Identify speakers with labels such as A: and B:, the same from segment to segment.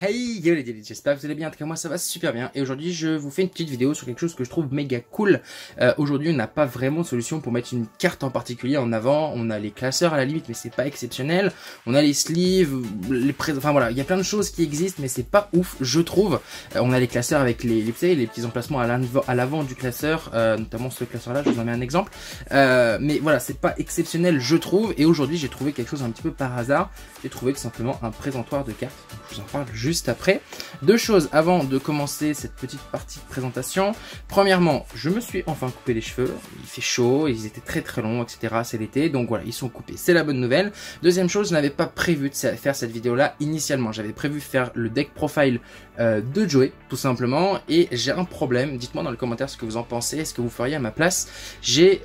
A: Hey yo les délits, j'espère que vous allez bien, en tout cas moi ça va super bien et aujourd'hui je vous fais une petite vidéo sur quelque chose que je trouve méga cool. Aujourd'hui on n'a pas vraiment de solution pour mettre une carte en particulier en avant, on a les classeurs à la limite mais c'est pas exceptionnel, on a les sleeves, enfin voilà, il y a plein de choses qui existent mais c'est pas ouf je trouve. On a les classeurs avec les petits emplacements à l'avant du classeur, notamment ce classeur là, je vous en mets un exemple. Mais voilà, c'est pas exceptionnel je trouve et aujourd'hui j'ai trouvé quelque chose un petit peu par hasard, j'ai trouvé tout simplement un présentoir de cartes, donc, je vous en parle juste après. Deux choses avant de commencer cette petite partie de présentation. Premièrement, je me suis enfin coupé les cheveux. Il fait chaud, ils étaient très longs, etc. C'est l'été, donc voilà, ils sont coupés. C'est la bonne nouvelle. Deuxième chose, je n'avais pas prévu de faire cette vidéo-là initialement. J'avais prévu faire le deck profile de Joey, tout simplement. Et j'ai un problème. Dites-moi dans les commentaires ce que vous en pensez. Est-ce que vous feriez à ma place? J'ai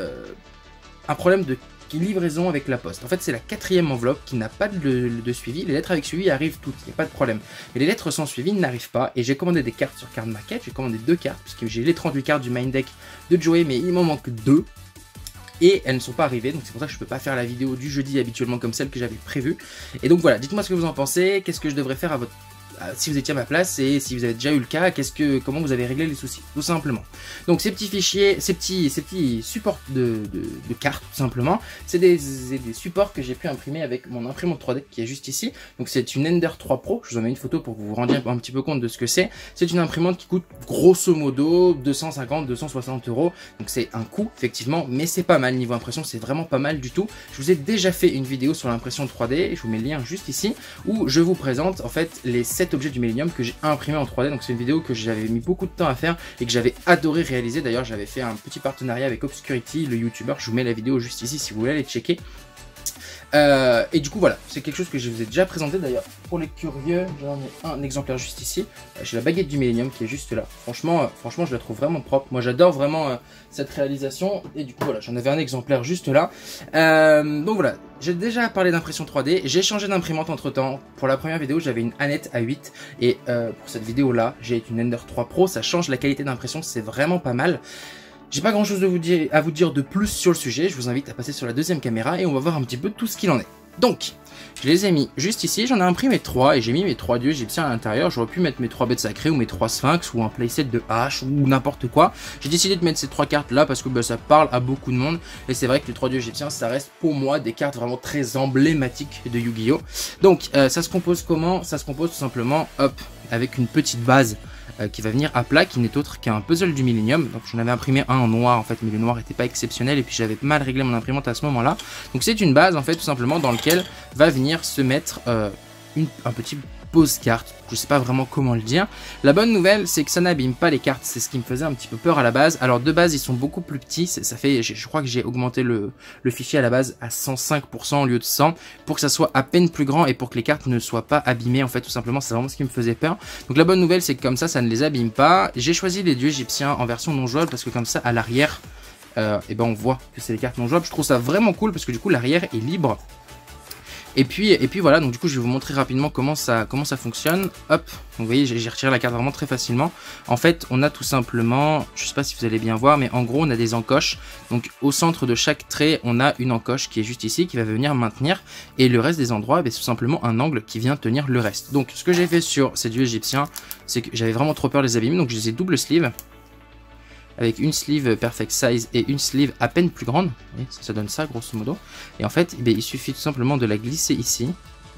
A: un problème de livraison avec la poste. En fait, c'est la 4e enveloppe qui n'a pas de suivi. Les lettres avec suivi arrivent toutes, il n'y a pas de problème. Mais les lettres sans suivi n'arrivent pas. Et j'ai commandé des cartes sur Card Market. J'ai commandé 2 cartes, puisque j'ai les 38 cartes du main deck de Joey, mais il m'en manque 2. Et elles ne sont pas arrivées, donc c'est pour ça que je ne peux pas faire la vidéo du jeudi habituellement comme celle que j'avais prévue. Et donc voilà, dites-moi ce que vous en pensez, qu'est-ce que je devrais faire si vous étiez à ma place et si vous avez déjà eu le cas, comment vous avez réglé les soucis, tout simplement. Donc ces petits fichiers, ces petits supports de cartes, tout simplement, c'est des supports que j'ai pu imprimer avec mon imprimante 3D qui est juste ici. Donc c'est une Ender 3 Pro, je vous en mets une photo pour que vous vous rendiez un petit peu compte de ce que c'est. C'est une imprimante qui coûte grosso modo 250-260 €, donc c'est un coût effectivement, mais c'est pas mal niveau impression, c'est vraiment pas mal du tout. Je vous ai déjà fait une vidéo sur l'impression 3D, je vous mets le lien juste ici, où je vous présente en fait les 7 objets du Millennium que j'ai imprimé en 3D. Donc c'est une vidéo que j'avais mis beaucoup de temps à faire et que j'avais adoré réaliser. D'ailleurs j'avais fait un petit partenariat avec Obscurity, le youtubeur. Je vous mets la vidéo juste ici si vous voulez aller checker. Et du coup voilà, c'est quelque chose que je vous ai déjà présenté. D'ailleurs pour les curieux, j'en ai un exemplaire juste ici. J'ai la baguette du Millennium qui est juste là. Franchement je la trouve vraiment propre. Moi j'adore vraiment cette réalisation. Et du coup voilà, j'en avais un exemplaire juste là. Donc voilà, j'ai déjà parlé d'impression 3D. J'ai changé d'imprimante entre temps. Pour la première vidéo j'avais une Annette A8. Et pour cette vidéo là j'ai une Ender 3 Pro. Ça change la qualité d'impression, c'est vraiment pas mal. J'ai pas grand chose à vous dire de plus sur le sujet, je vous invite à passer sur la deuxième caméra et on va voir un petit peu tout ce qu'il en est. Donc, je les ai mis juste ici, j'en ai imprimé 3 et j'ai mis mes 3 dieux égyptiens à l'intérieur. J'aurais pu mettre mes 3 bêtes sacrées ou mes 3 sphinx ou un playset de hache ou n'importe quoi. J'ai décidé de mettre ces 3 cartes là parce que ça parle à beaucoup de monde. Et c'est vrai que les 3 dieux égyptiens, ça reste pour moi des cartes vraiment très emblématiques de Yu-Gi-Oh! Donc, ça se compose comment? Ça se compose tout simplement, hop, avec une petite base qui va venir à plat, qui n'est autre qu'un puzzle du Millennium. Donc j'en avais imprimé un en noir en fait, mais le noir n'était pas exceptionnel et puis j'avais mal réglé mon imprimante à ce moment là. Donc c'est une base en fait tout simplement dans lequel va venir se mettre un petit pose carte, je sais pas vraiment comment le dire. La bonne nouvelle c'est que ça n'abîme pas les cartes, c'est ce qui me faisait un petit peu peur à la base. Alors de base ils sont beaucoup plus petits, ça fait, je crois que j'ai augmenté le fichier à la base à 105% au lieu de 100 pour que ça soit à peine plus grand et pour que les cartes ne soient pas abîmées en fait, tout simplement c'est vraiment ce qui me faisait peur. Donc la bonne nouvelle c'est que comme ça ne les abîme pas. J'ai choisi les dieux égyptiens en version non jouable parce que comme ça à l'arrière et ben on voit que c'est les cartes non jouables. Je trouve ça vraiment cool parce que du coup l'arrière est libre. Et puis voilà, donc du coup je vais vous montrer rapidement comment ça fonctionne. Hop, donc vous voyez j'ai retiré la carte vraiment très facilement. En fait on a tout simplement, je sais pas si vous allez bien voir, mais en gros on a des encoches. Donc au centre de chaque trait on a une encoche qui est juste ici, qui va venir maintenir. Et le reste des endroits c'est tout simplement un angle qui vient tenir le reste. Donc ce que j'ai fait sur ces dieux égyptiens, c'est que j'avais vraiment trop peur de les abîmer, donc je les ai double sleeve. Avec une sleeve perfect size et une sleeve à peine plus grande. Ça donne ça grosso modo. Et en fait, il suffit tout simplement de la glisser ici.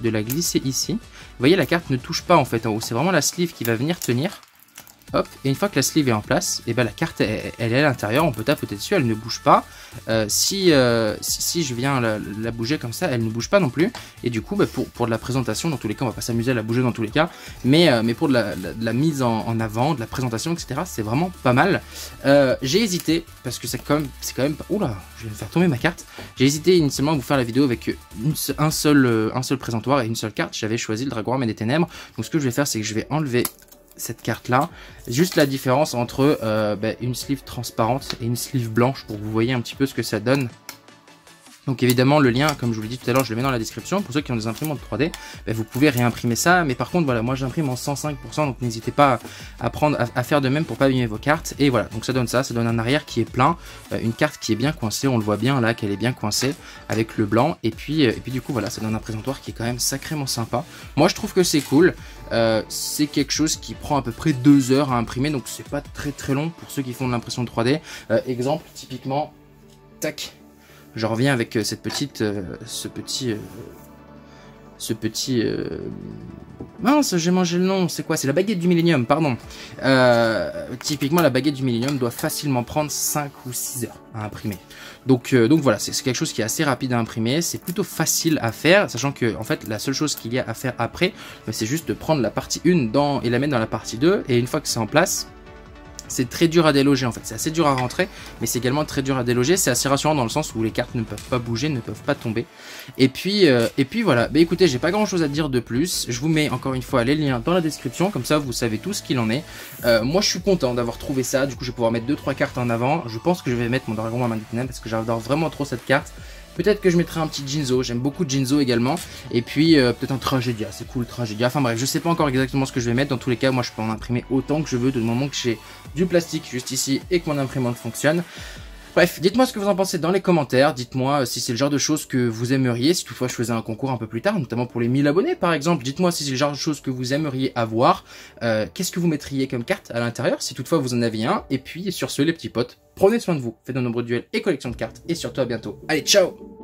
A: Vous voyez, la carte ne touche pas en fait en haut. C'est vraiment la sleeve qui va venir tenir. Hop, et une fois que la sleeve est en place, et ben la carte elle est à l'intérieur, on peut tapoter dessus, elle ne bouge pas. Si je viens la bouger comme ça, elle ne bouge pas non plus. Et du coup, pour de la présentation, dans tous les cas, on va pas s'amuser à la bouger dans tous les cas. Mais pour de la mise en avant, de la présentation, etc., c'est vraiment pas mal. J'ai hésité, parce que c'est quand même pas... Oula, je vais me faire tomber ma carte. J'ai hésité initialement à vous faire la vidéo avec un seul présentoir et une seule carte. J'avais choisi le Dragon Armée des Ténèbres. Donc ce que je vais faire, c'est que je vais enlever cette carte là, juste la différence entre une sleeve transparente et une sleeve blanche pour que vous voyez un petit peu ce que ça donne. Donc évidemment le lien, comme je vous l'ai dit tout à l'heure, je le mets dans la description. Pour ceux qui ont des imprimantes 3D, vous pouvez réimprimer ça. Mais par contre voilà, moi j'imprime en 105%, donc n'hésitez pas à faire de même pour pas abîmer vos cartes. Et voilà, donc ça donne un arrière qui est plein, une carte qui est bien coincée, on le voit bien là qu'elle est bien coincée avec le blanc. Et puis du coup voilà, ça donne un présentoir qui est quand même sacrément sympa. Moi je trouve que c'est cool. C'est quelque chose qui prend à peu près 2 heures à imprimer, donc c'est pas très long pour ceux qui font de l'impression 3D. Exemple, typiquement, tac. Je reviens avec cette petite, mince, j'ai mangé le nom, c'est quoi? C'est la baguette du Millennium, pardon. Typiquement, la baguette du Millennium doit facilement prendre 5 ou 6 heures à imprimer. Donc voilà, c'est quelque chose qui est assez rapide à imprimer, c'est plutôt facile à faire, sachant que en fait la seule chose qu'il y a à faire après, c'est juste de prendre la partie 1 et la mettre dans la partie 2, et une fois que c'est en place, c'est très dur à déloger en fait, c'est assez dur à rentrer, mais c'est également très dur à déloger. C'est assez rassurant dans le sens où les cartes ne peuvent pas bouger, ne peuvent pas tomber. Et puis voilà, écoutez, j'ai pas grand chose à dire de plus. Je vous mets encore une fois les liens dans la description, comme ça vous savez tout ce qu'il en est. Moi je suis content d'avoir trouvé ça, du coup je vais pouvoir mettre 2-3 cartes en avant. Je pense que je vais mettre mon dragon à main de parce que j'adore vraiment trop cette carte. Peut-être que je mettrai un petit Jinzo, j'aime beaucoup Jinzo également. Et puis peut-être un Tragédia, c'est cool Tragédia. Enfin bref, je sais pas encore exactement ce que je vais mettre. Dans tous les cas, moi je peux en imprimer autant que je veux, du moment que j'ai du plastique juste ici et que mon imprimante fonctionne. Bref, dites-moi ce que vous en pensez dans les commentaires, dites-moi si c'est le genre de choses que vous aimeriez, si toutefois je faisais un concours un peu plus tard, notamment pour les 1000 abonnés par exemple, dites-moi si c'est le genre de choses que vous aimeriez avoir, qu'est-ce que vous mettriez comme carte à l'intérieur, si toutefois vous en aviez un, et puis sur ce les petits potes, prenez soin de vous, faites de nombreux duels et collections de cartes, et surtout à bientôt. Allez, ciao!